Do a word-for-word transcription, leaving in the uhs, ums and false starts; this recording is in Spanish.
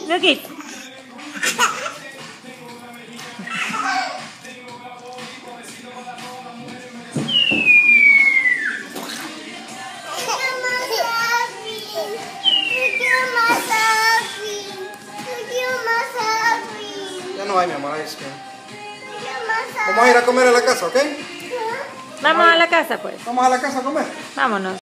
Luquis. Ya no hay, mi amor, ice cream. Vamos a ir a comer a la casa, ¿ok? Vamos a la casa, pues. Vamos a la casa a comer. Vámonos.